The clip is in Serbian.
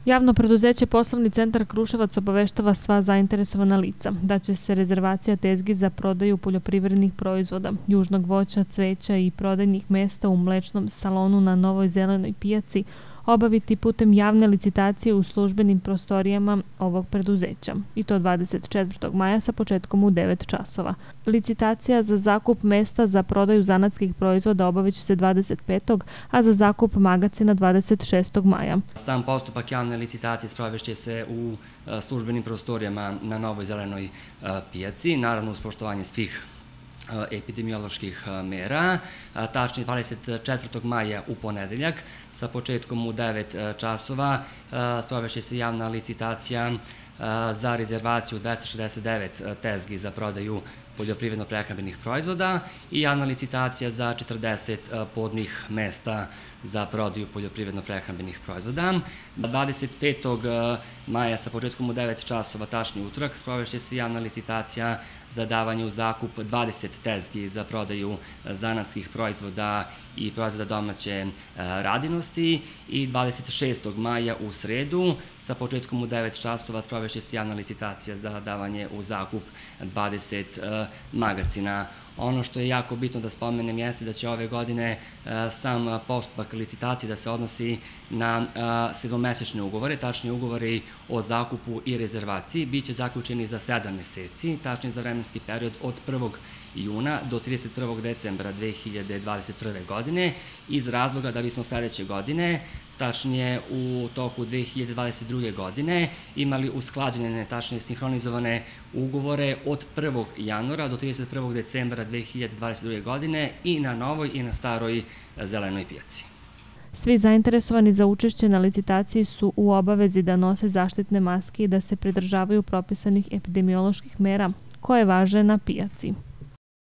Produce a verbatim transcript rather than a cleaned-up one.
Javno preduzeće Poslovni centar Kruševac obaveštava sva zainteresovana lica da će se rezervacija tezgi za prodaju poljoprivrednih proizvoda, južnog voća, cveća i prodajnih mesta u mlečnom salonu na Novoj Zelenoj pijaci obaviti putem javne licitacije u službenim prostorijama ovog preduzeća, i to dvadeset četvrtog maja sa početkom u devet časova. Licitacija za zakup mesta za prodaju zanatskih proizvoda obavit će se dvadeset petog a za zakup magacina dvadeset šestog maja. Sam postupak javne licitacije sprovešće se u službenim prostorijama na Novoj Zelenoj pijaci, naravno uz poštovanje svih epidemioloških mera, tačnije dvadeset četvrtog maja u ponedeljak sa početkom u devet časova sprovešće se javna licitacija za rezervaciju dvesta šezdeset devet tezgi za prodaju poljoprivredno-prehrambenih proizvoda i javna licitacija za četrdeset podnih mesta za prodaju poljoprivredno-prehrambenih proizvoda. dvadeset petog maja sa početkom u devet časova, tačni utorak, sprovešće se javna licitacija za davanje u zakup dvadeset tezgi za prodaju zanatskih proizvoda i proizvoda domaće radinosti i dvadeset šestog maja u sredu sa početkom u devet časova sprovešće se javna licitacija za davanje u zakup dvadeset magacina. Ono što je jako bitno da spomenem jeste da će ove godine sam postupak licitacije da se odnosi na sedmomesečne ugovore, tačnije ugovori o zakupu i rezervaciji. Biće zaključeni za sedam meseci, tačnije za vremenski period od prvog juna do trideset prvog decembra dve hiljade dvadeset prve godine, iz razloga da bismo sledeće godine, tačnije u toku dve hiljade dvadeset druge godine, imali usklađene, tačnije sinhronizovane ugovore od prvog januara do trideset prvog decembra dve hiljade dvadeset druge godine i na Novoj i na Staroj Zelenoj pijaci. Svi zainteresovani za učešće na licitaciji su u obavezi da nose zaštitne maske i da se pridržavaju propisanih epidemioloških mera koje važe na pijaci.